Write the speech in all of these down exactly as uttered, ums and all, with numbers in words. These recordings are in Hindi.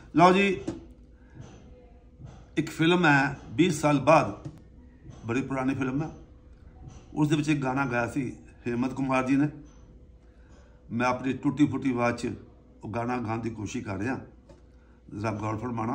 लो जी, एक फिल्म है बीस साल बाद, बड़ी पुरानी फिल्म है। उस दे एक गाना गाया सी हेमंत कुमार जी ने। मैं अपनी टुटी फुटी आवाज़ च वो गाना गाने की कोशिश कर रहा, जरा गौर फरमाना।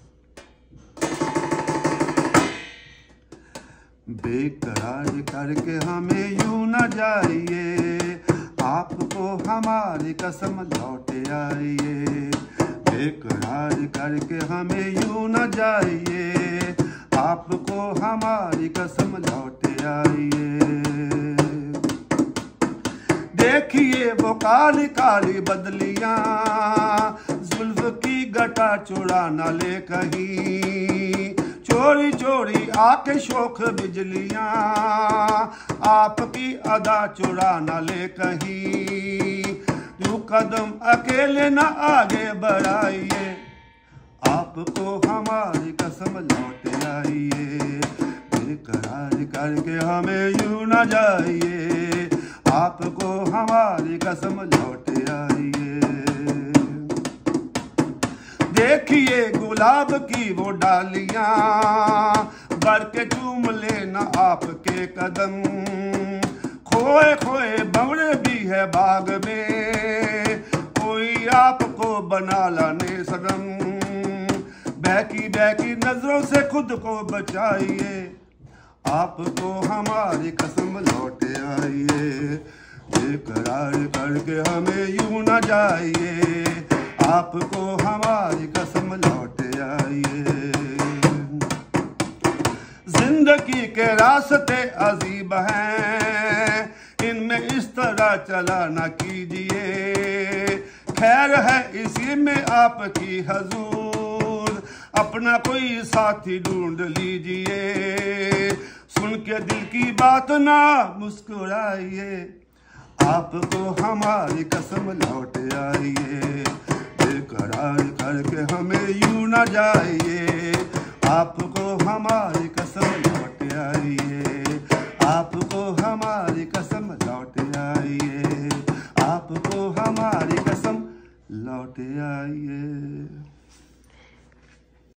बेकरार करके हमें यूं न जाइए, आपको हमारी कसम लौट आइए। बेकरार करके हमें यूं न जाइए, आपको हमारी कसम लौट आइए। देखिए वो काली काली बदलियां, जुल्फ की गटा चुरा न ले कहीं। चोरी चोरी आके शोख बिजलियां, आपकी अदा चुरा न ले कहीं। तू कदम अकेले न आगे बढ़ाइए, आपको हमारी कसम लौट आइए। बेकरार करके हमें यूं न जाइए, आपको हमारी कसम लौट आइए। देखिए गुलाब की वो डालियां, बढ़ के चूम लेना आपके कदम। खोए खोए भंवरे भी है बाग में, कोई आपको बना लाने सनम। बहकी बहकी नजरों से खुद को बचाइए, आपको हमारी कसम लौट आइए। बेकरार करके हमें यूं न जाइए, आपको हमारी कसम लौट आइए। जिंदगी के रास्ते अजीब हैं, इनमें इस तरह चला न कीजिए। खैर है इसी में आपकी हजूर, अपना कोई साथी ढूंढ लीजिए। सुन के दिल की बात ना मुस्कुराइए, आपको हमारी कसम लौट आइए। बेकरार करके हमें यूं न जाइए, आपको हमारी कसम लौट आइए। आपको हमारी कसम लौट आइए, आपको हमारी कसम लौट आइए।